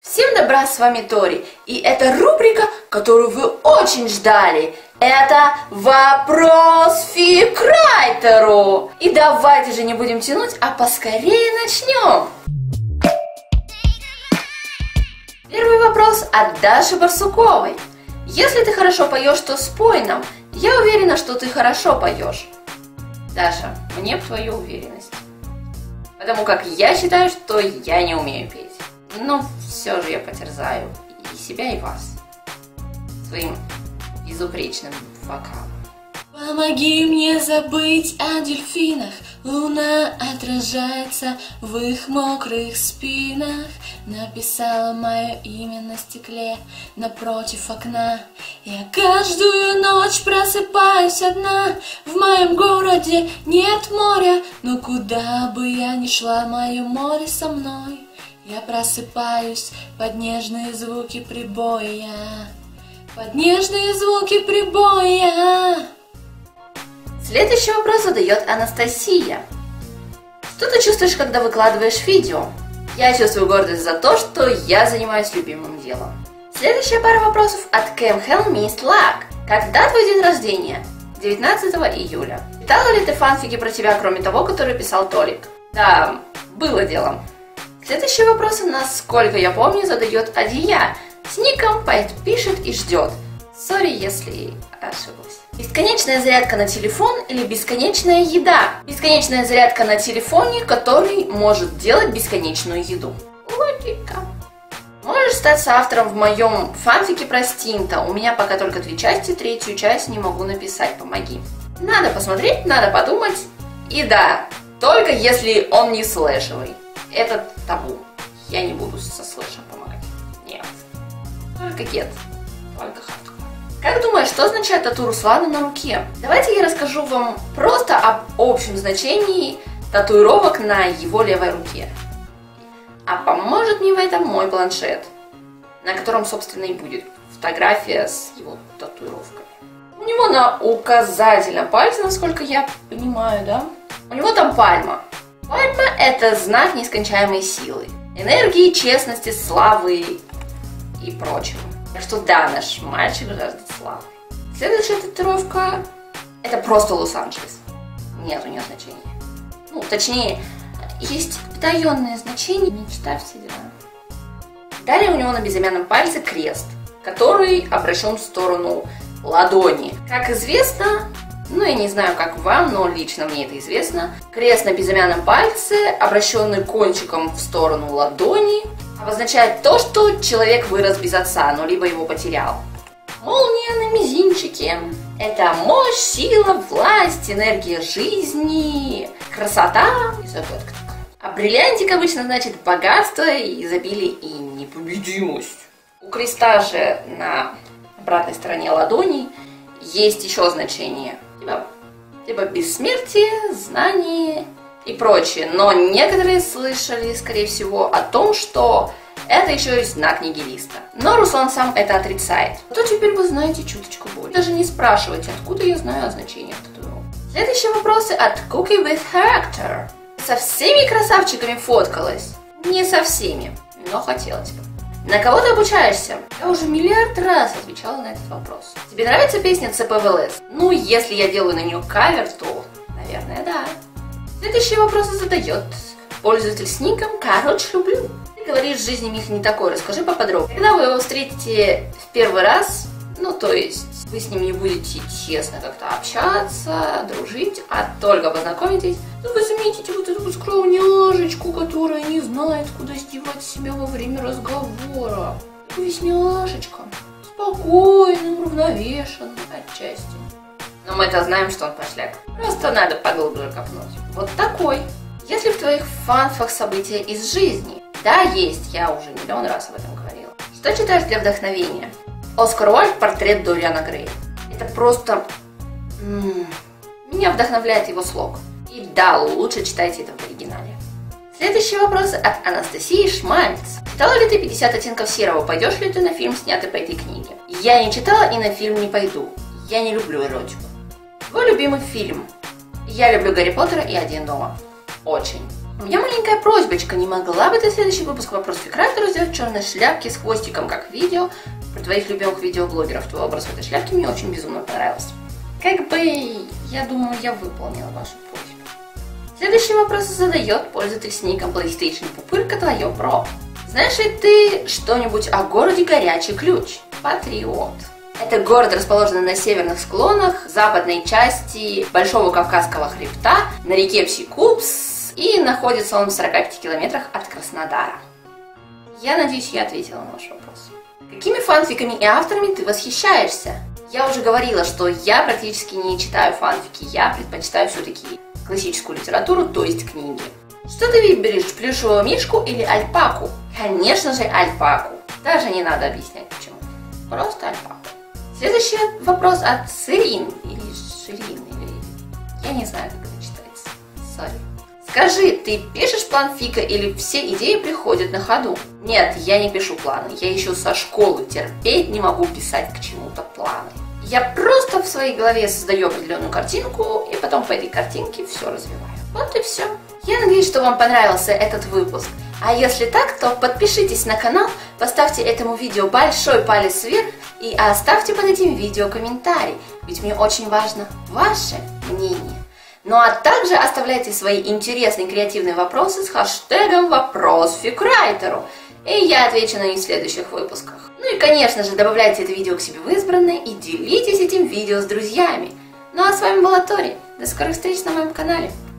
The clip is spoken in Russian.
Всем добра, с вами Тори, и это рубрика, которую вы очень ждали. Это вопрос фикрайтеру. И давайте же не будем тянуть, а поскорее начнем. Первый вопрос от Даши Барсуковой. Если ты хорошо поешь, то спой нам. Я уверена, что ты хорошо поешь. Даша, мне в твою уверенность. Потому как я считаю, что я не умею петь. Но все же я потерзаю и себя, и вас своим безупречным вокалом. Помоги мне забыть о дельфинах. Луна отражается в их мокрых спинах. Написала мое имя на стекле напротив окна. Я каждую ночь просыпаюсь одна. В моем городе нет моря, но куда бы я ни шла, мое море со мной. Я просыпаюсь под нежные звуки прибоя. Под нежные звуки прибоя. Следующий вопрос задает Анастасия. Что ты чувствуешь, когда выкладываешь видео? Я чувствую гордость за то, что я занимаюсь любимым делом. Следующая пара вопросов от Cam Hell Mist Luck. Когда твой день рождения? 19 июля. Читала ли ты фанфики про тебя, кроме того, который писал Толик? Да, было делом. Следующие вопросы, насколько я помню, задает Адия. С ником пишет и ждет. Сори, если ошиблась. Бесконечная зарядка на телефон или бесконечная еда? Бесконечная зарядка на телефоне, который может делать бесконечную еду. Логика. Можешь стать соавтором в моем фанфике про Стинта. У меня пока только 2 части, 3-ю часть не могу написать, помоги. Надо посмотреть, надо подумать. И да, только если он не слэшевый. Это табу. Я не буду со слэшем помогать. Нет. Только гет. Только хардкор. Как думаешь, что означает тату Руслана на руке? Давайте я расскажу вам просто об общем значении татуировок на его левой руке. А поможет мне в этом мой планшет, на котором, собственно, и будет фотография с его татуировками. У него на указательном пальце, насколько я понимаю, да? У него там пальма. Пальма – это знак нескончаемой силы, энергии, честности, славы и прочего. Так что да, наш мальчик жаждет славы. Следующая татуировка – это просто Лос-Анджелес. Нет у нее значения. Ну, точнее, есть потаенное значение, мечта, все дела. Далее у него на безымянном пальце крест, который обращен в сторону ладони. Как известно, ну, я не знаю, как вам, но лично мне это известно. Крест на безымянном пальце, обращенный кончиком в сторону ладони, обозначает то, что человек вырос без отца, но либо его потерял. Молния на мизинчике – это мощь, сила, власть, энергия жизни, красота и загадка. А бриллиантик обычно значит богатство, изобилие и непобедимость. У креста же на обратной стороне ладони есть еще значение. Типа бессмертие, знание и прочее. Но некоторые слышали, скорее всего, о том, что это еще и знак нигилиста. Но Руслан сам это отрицает. То теперь вы знаете чуточку больше. Даже не спрашивайте, откуда я знаю о значении татуировок. Следующие вопросы от Cookie with Character. Со всеми красавчиками фоткалась? Не со всеми, но хотелось бы. На кого ты обучаешься? Я уже миллиард раз отвечала на этот вопрос. Тебе нравится песня ЦПВЛС? Ну, если я делаю на нее кавер, то, наверное, да. Следующие вопросы задает пользователь с ником «Короче, люблю». Ты говоришь, в жизни Мих не такой, расскажи поподробнее. Когда вы его встретите в первый раз, ну, то есть вы с ним не будете честно как-то общаться, дружить, а только познакомитесь, то вы заметите вот эту скромняшечку, которая не знает, куда сдевать себя во время разговора. Весняшечка, спокойный, уравновешенный отчасти. Но мы-то знаем, что он пошляк. Просто надо поглубже копнуть. Вот такой. Если в твоих фанфах события из жизни, да, есть, я уже миллион раз об этом говорила. Что читаешь для вдохновения? Оскар Уайльд «Портрет Дориана Грея». Это просто... Меня вдохновляет его слог. И да, лучше читайте это в оригинале. Следующий вопрос от Анастасии Шмальц. Читала ли ты 50 оттенков серого? Пойдешь ли ты на фильм, снятый по этой книге? Я не читала и на фильм не пойду. Я не люблю эротику. Твой любимый фильм? Я люблю Гарри Поттера и Один дома. Очень. У меня маленькая просьбочка, не могла бы ты следующий выпуск «Вопрос фикрайтеру» сделать в черной шляпке с хвостиком, как видео про твоих любимых видеоблогеров? Твой образ в этой шляпке мне очень безумно понравился. Как бы, я думаю, я выполнила вашу просьбу. Следующий вопрос задает пользователь с ником PlayStation Пупырка твое бро. Знаешь ли ты что-нибудь о городе Горячий Ключ? Патриот. Это город, расположенный на северных склонах западной части Большого Кавказского хребта на реке Псикупс, и находится он в 45 километрах от Краснодара. Я надеюсь, я ответила на ваш вопрос. Какими фанфиками и авторами ты восхищаешься? Я уже говорила, что я практически не читаю фанфики, я предпочитаю все-таки классическую литературу, то есть книги. Что ты выберешь, плюшевого мишку или альпаку? Конечно же, альпаку. Даже не надо объяснять почему. Просто альпаку. Следующий вопрос от Сирин или Ширин, или... Я не знаю, как это читается. Sorry. Скажи, ты пишешь план фика или все идеи приходят на ходу? Нет, я не пишу планы. Я еще со школы терпеть не могу писать к чему-то планы. Я просто в своей голове создаю определенную картинку, и потом по этой картинке все развиваю. Вот и все. Я надеюсь, что вам понравился этот выпуск. А если так, то подпишитесь на канал, поставьте этому видео большой палец вверх и оставьте под этим видео комментарий, ведь мне очень важно ваше мнение. Ну а также оставляйте свои интересные креативные вопросы с хэштегом «Вопрос фикрайтеру», и я отвечу на них в следующих выпусках. Ну и конечно же добавляйте это видео к себе в избранное и делитесь этим видео с друзьями. Ну а с вами была Тори. До скорых встреч на моем канале.